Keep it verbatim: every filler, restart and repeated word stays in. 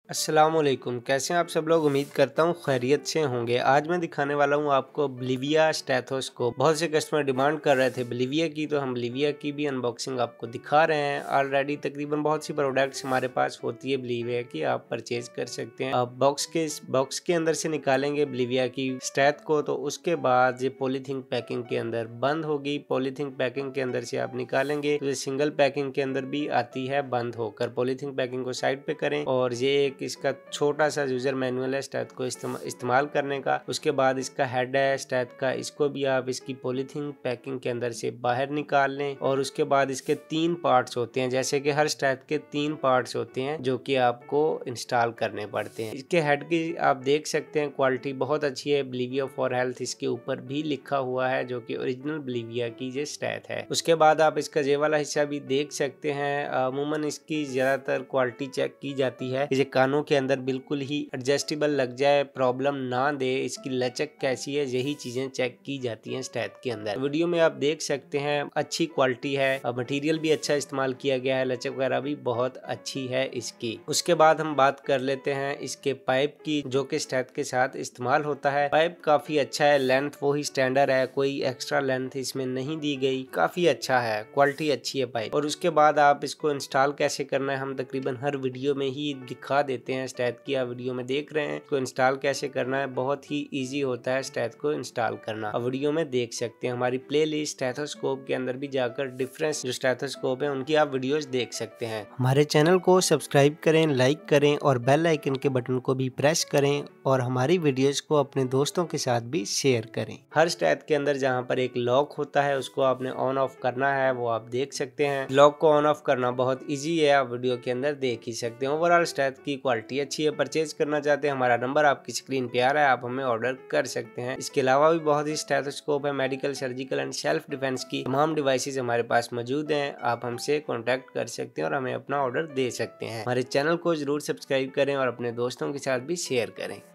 अस्सलामुअलैकुम, कैसे हैं आप सब लोग। उम्मीद करता हूँ खैरियत से होंगे। आज मैं दिखाने वाला हूँ आपको ब्लिविया स्टेथोस्कोप। बहुत से कस्टमर डिमांड कर रहे थे ब्लिविया की, तो हम ब्लिविया की भी अनबॉक्सिंग आपको दिखा रहे हैं। ऑलरेडी तकरीबन बहुत सी प्रोडक्ट्स हमारे पास होती है ब्लिविया की, आप परचेज कर सकते हैं। आप बॉक्स के बॉक्स के अंदर से निकालेंगे ब्लिविया की स्टेथ को, तो उसके बाद ये पॉलीथीन पैकिंग के अंदर बंद होगी। पॉलीथीन पैकिंग के अंदर से आप निकालेंगे तो ये सिंगल पैकिंग के अंदर भी आती है बंद होकर। पॉलीथीन पैकिंग को साइड पे करें और ये इसका छोटा सा यूजर मैनुअल है स्टेथ को इस्तेमाल करने का। उसके बाद इसका हेड है स्टेथ का, इसको भी आप इसकी पॉलीथीन पैकिंग के अंदर से बाहर निकाल लें। और उसके बाद इसके तीन पार्ट्स होते हैं, जैसे कि हर स्टेथ के तीन पार्ट्स होते हैं जो कि आपको इंस्टॉल करने पड़ते हैं। इसके हेड की आप देख सकते हैं क्वालिटी बहुत अच्छी है। ब्लिविया फॉर हेल्थ इसके ऊपर भी लिखा हुआ है, जो कि ओरिजिनल ब्लिविया की ये स्टेथ है। उसके बाद आप इसका ये वाला हिस्सा भी देख सकते हैं। अमूमन इसकी ज्यादातर क्वालिटी चेक की जाती है, ये कानों के अंदर बिल्कुल ही एडजस्टेबल लग जाए, प्रॉब्लम ना दे, इसकी लचक कैसी है, यही चीजें चेक की जाती हैं स्टेथ के अंदर। वीडियो में आप देख सकते हैं अच्छी क्वालिटी है, मटेरियल भी अच्छा इस्तेमाल किया गया है, लचक वगैरह भी बहुत अच्छी है इसकी। उसके बाद हम बात कर लेते हैं इसके पाइप की, जो कि स्टेथ के साथ इस्तेमाल होता है। पाइप काफी अच्छा है, लेंथ वही स्टैंडर्ड है, कोई एक्स्ट्रा लेंथ इसमें नहीं दी गई, काफी अच्छा है, क्वालिटी अच्छी है पाइप। और उसके बाद आप इसको इंस्टॉल कैसे करना है हम तकरीबन हर वीडियो में ही दिखा देते हैं। स्टेथ की आप वीडियो में देख रहे हैं, इसको इंस्टॉल कैसे करना है, बहुत ही इजी होता है स्टेथ को इंस्टॉल करना। अब वीडियो में देख सकते हैं हमारी प्लेलिस्ट स्टेथोस्कोप के अंदर भी जाकर डिफरेंस जो स्टेथोस्कोप है उनकी आप वीडियोस देख सकते हैं। हमारे चैनल को सब्सक्राइब करें, लाइक करें और बेल आइकन के बटन को भी प्रेस करें और हमारी वीडियोस को अपने दोस्तों के साथ भी शेयर करें। हर स्टेथ के अंदर जहाँ पर एक लॉक होता है उसको आपने ऑन ऑफ करना है, वो आप देख सकते हैं। लॉक को ऑन ऑफ करना बहुत ईजी है, आप वीडियो के अंदर देख ही सकते हैं। ओवरऑल स्टेथ की क्वालिटी अच्छी है। परचेज करना चाहते हैं, हमारा नंबर आपकी स्क्रीन पे आ रहा है, आप हमें ऑर्डर कर सकते हैं। इसके अलावा भी बहुत ही स्टेथोस्कोप है, medical, surgical and self defence की तमाम डिवाइसेस हमारे पास मौजूद हैं। आप हमसे कॉन्टेक्ट कर सकते हैं और हमें अपना ऑर्डर दे सकते हैं। हमारे चैनल को जरूर सब्सक्राइब करें और अपने दोस्तों के साथ भी शेयर करें।